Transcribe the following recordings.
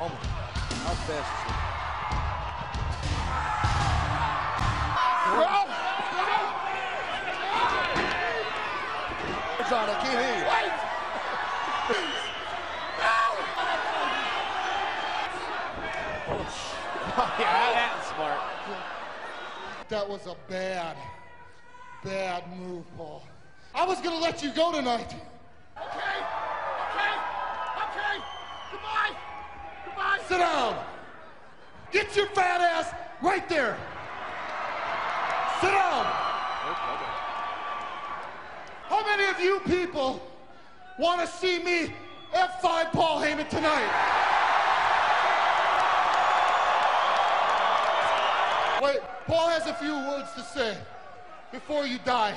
Oh my. How fast is he? John, I can't hear you. Wait! No! Oh, yeah, that's smart. That was a bad move, Paul. I was gonna let you go tonight. Okay. Goodbye. Sit down. Get your fat ass right there. Sit down. How many of you people want to see me F5 Paul Heyman tonight? Wait, Paul has a few words to say before you die.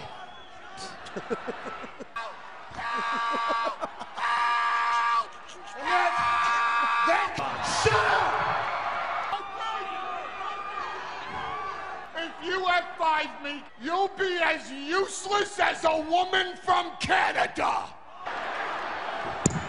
Shut up! If you F5 me, you'll be as useless as a woman from Canada.